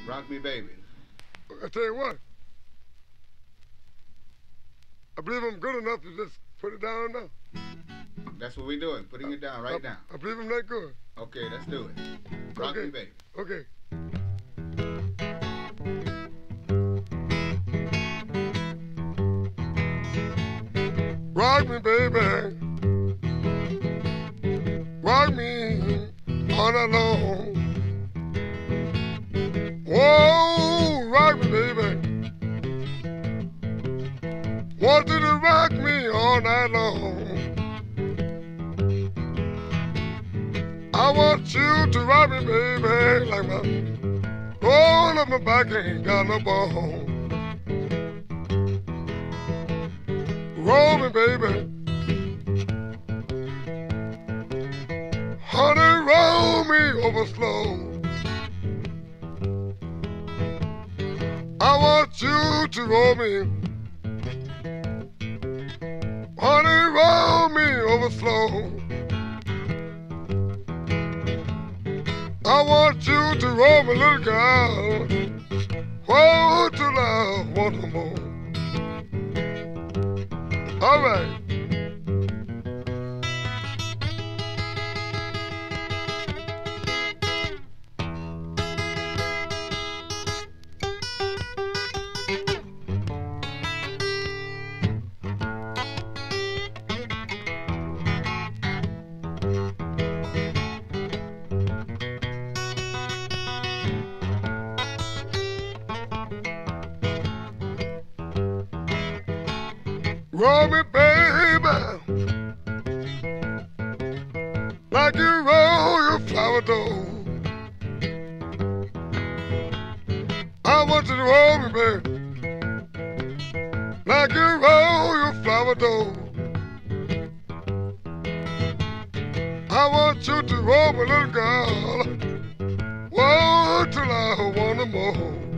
Rock me, baby. I tell you what, I believe I'm good enough to just put it down now. That's what we're doing, putting it down right now. I believe I'm that good. Okay, let's do it. Rock me, baby. Okay. Rock me, baby. Rock me all night long. Whoa, rock me, baby. Want you to rock me all night long. I want you to rock me, baby, like my all of my back ain't got no bone. Roll me, baby. Honey, roll me over slow. I want you to roll me. Honey, roll me over slow. I want you to roll me, little girl. Whoa, till I want no more. All right. Roll me, baby, like you roll your flower dough. I want you to roll me, baby, like you roll your flower dough. I want you to roll me, little girl, whoa, till I want no more.